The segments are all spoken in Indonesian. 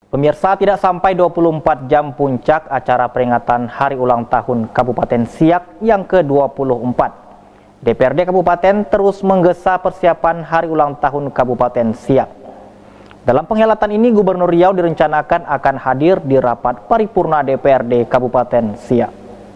Pemirsa, tidak sampai 24 jam puncak acara peringatan Hari Ulang Tahun Kabupaten Siak yang ke-24. DPRD Kabupaten terus menggesa persiapan Hari Ulang Tahun Kabupaten Siak. Dalam penghelatan ini, Gubernur Riau direncanakan akan hadir di rapat paripurna DPRD Kabupaten Siak.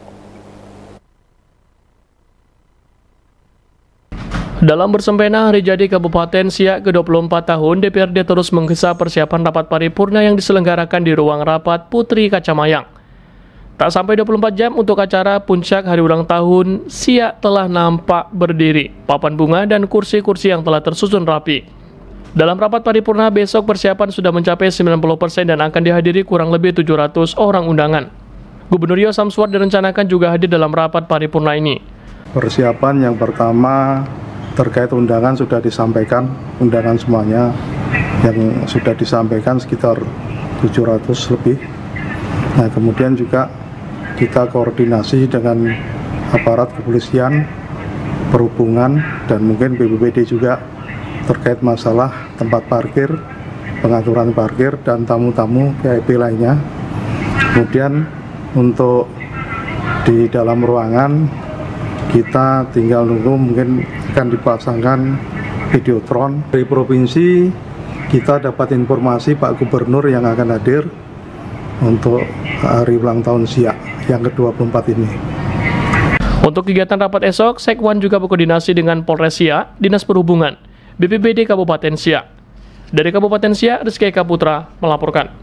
Dalam bersempena hari jadi Kabupaten Siak ke-24 tahun, DPRD terus menggesa persiapan rapat paripurna yang diselenggarakan di ruang rapat Putri Kacamayang. Tak sampai 24 jam untuk acara puncak hari ulang tahun, Siak telah nampak berdiri, papan bunga dan kursi-kursi yang telah tersusun rapi. Dalam rapat paripurna besok, persiapan sudah mencapai 90% dan akan dihadiri kurang lebih 700 orang undangan. Gubernur Riau Samsuar direncanakan juga hadir dalam rapat paripurna ini. Persiapan yang pertama terkait undangan sudah disampaikan, undangan semuanya yang sudah disampaikan sekitar 700 lebih. Nah, kemudian juga kita koordinasi dengan aparat kepolisian, perhubungan, dan mungkin BPBD juga terkait masalah tempat parkir, pengaturan parkir, dan tamu-tamu VIP lainnya. Kemudian untuk di dalam ruangan kita tinggal nunggu, mungkin akan dipasangkan videotron. Dari provinsi kita dapat informasi Pak Gubernur yang akan hadir untuk hari ulang tahun Siak yang ke-24 ini. Untuk kegiatan rapat esok, Sekwan juga berkoordinasi dengan Polres Siak, Dinas Perhubungan, BPBD Kabupaten Siak. Dari Kabupaten Siak, Rizky Eka Putra melaporkan.